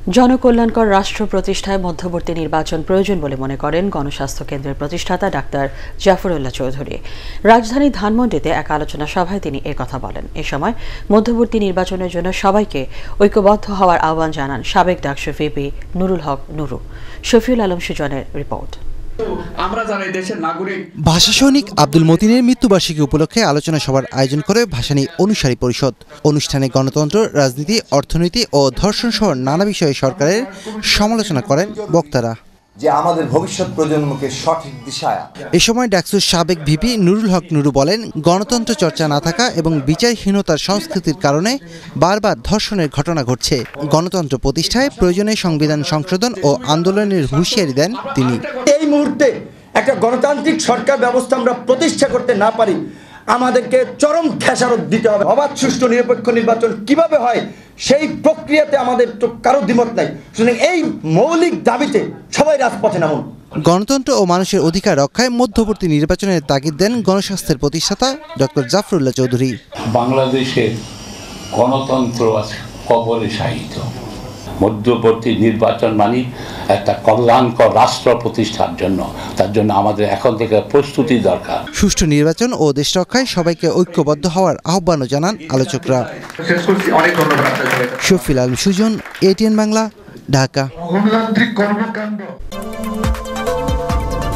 জনকল্যাণকর রাষ্ট্র প্রতিষ্ঠায় মধ্যবর্তী নির্বাচন প্রয়োজন বলে মনে করেন গণস্বাস্থ্য কেন্দ্রের প্রতিষ্ঠাতা ডাক্তার জাফরুল্লাহ চৌধুরী। রাজধানী ধানমন্ডিতে এক আলোচনা সভায় তিনি কথা বলেন। এ সময় মধ্যবর্তী নির্বাচনের জন্য সবাইকে ঐক্যবদ্ধ হওয়ার আহ্বান জানান সাবেক ডাকসু ভিপি নুরুল হক নুরু। শফিউল আলম সুজনের রিপোর্ট। ভাষা সৈনিক আব্দুল মতিনের মৃত্যুবার্ষিকী উপলক্ষে আলোচনা সভার আয়োজন করে ভাসানী অনুসারী পরিষদ। অনুষ্ঠানে গণতন্ত্র, রাজনীতি, অর্থনীতি ও ধর্ষণ সহ নানা বিষয়ে সরকারের সমালোচনা করেন বক্তারা। যে আমাদের ভবিষ্যৎ প্রজন্মকে সঠিক দিশায়। এ সময় ডাকসুর সাবেক ভিপি নুরুল হক নুরু বলেন, গণতন্ত্র চর্চা না থাকা এবং বিচারহীনতার সংস্কৃতির কারণে বারবার ধর্ষণের ঘটনা ঘটছে। গণতন্ত্র প্রতিষ্ঠায় প্রয়োজনে সংবিধান সংশোধন ও আন্দোলনের হুঁশিয়ারি দেন তিনি। এই মুহূর্তে একটা গণতান্ত্রিক সরকার ব্যবস্থা আমরা প্রতিষ্ঠা করতে না পারি, আমাদেরকে চরম খেসারত দিতে হবে। অবাধ, সুষ্ঠু, নিরপেক্ষ নির্বাচন কিভাবে হয় সেই প্রক্রিয়াতে আমাদের তো কারো দ্বিমত নাই। সুতরাং এই মৌলিক দাবিতে সবাই রাজপথে নামুন। গণতন্ত্র ও মানুষের অধিকার রক্ষায় মধ্যবর্তী নির্বাচনের তাগিদ দেন গণস্বাস্থ্যের প্রতিষ্ঠাতা ডক্টর জাফরুল্লাহ চৌধুরী। বাংলাদেশের গণতন্ত্র আছে কবরে শায়িত। মধ্যবর্তী নির্বাচন মানে একটা কল্যাণকর রাষ্ট্র প্রতিষ্ঠার জন্য, তার জন্য আমাদের এখন থেকে প্রস্তুতি দরকার। সুষ্ঠু নির্বাচন ও দেশ রক্ষায় সবাইকে ঐক্যবদ্ধ হওয়ার আহ্বানও জানান আলোচকরা। শফিউল আলম সুজন, ATN বাংলা, ঢাকা।